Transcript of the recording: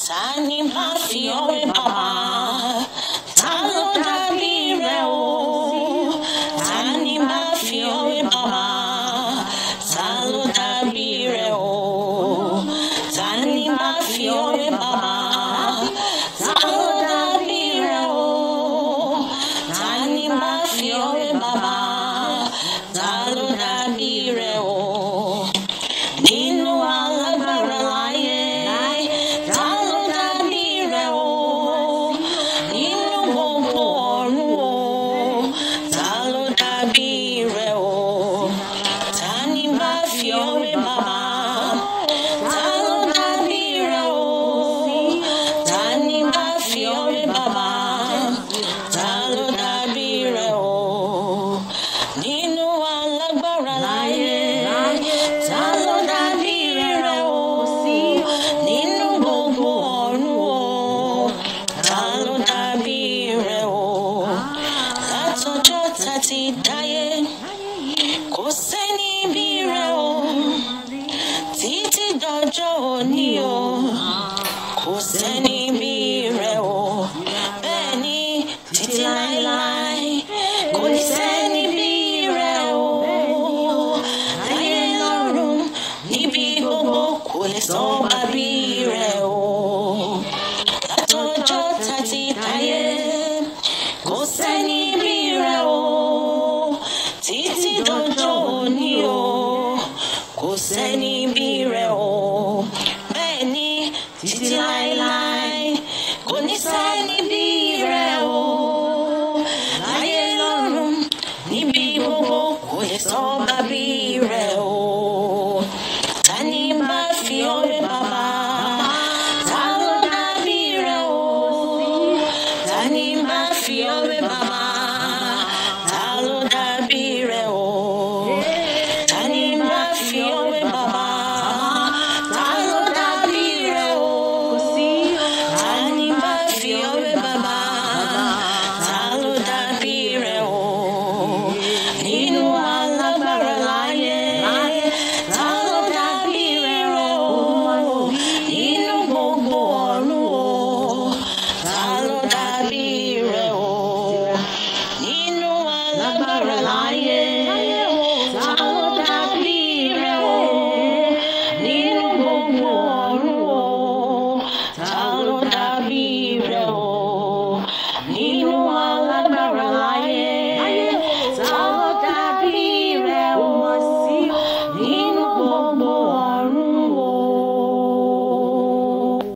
Tani ma fi ọwé bàbá, ta ló dàbí rẹ̀ o? Tani ma fi ọwé bàbá, ta ló dàbí rẹ̀ o? Tani ma fi ọwé bàbá, ta ló dàbí rẹ̀ o? Tani ma fi ọwé bàbá, ta ló dàbí rẹ̀ o? Nínú alágbára láyé, ta ló dàbí rẹ̀ o? Nínú gbogbo ọ̀run o, ta ló dàbí rẹ̀ o? Tani bá fi ọwé bàbá, ta ló dàbí rẹ̀ o? Tani bá fi ọwé bàbá, ta ló dàbí rẹ̀ o? Nínú alágbára láyé, ta ló dàbí rẹ̀ o? Nínú gbogbo ọ̀run o, ta ló dàbí rẹ̀ o? Látọjọ́ tá ti dáyé, kò sẹ́ni bí rẹ̀ o. Títí dọjọ́ òní o, kò sẹ́ni bí rẹ̀ o. Bẹ́ẹ̀ ni títí láéláé, kò ní sẹ́ni bí rẹ̀ o. Láyé lọ́run, níbi gbogbo, kò lè sọ bàbí rẹ̀ o. Látọjọ́ tá ti dáyé, kò sẹ́ni bí rẹ̀ o. Títí dọjọ́ òní o, kò sẹ́ni bí rẹ̀ o. Bẹ́ẹ̀ ni títí láéláé.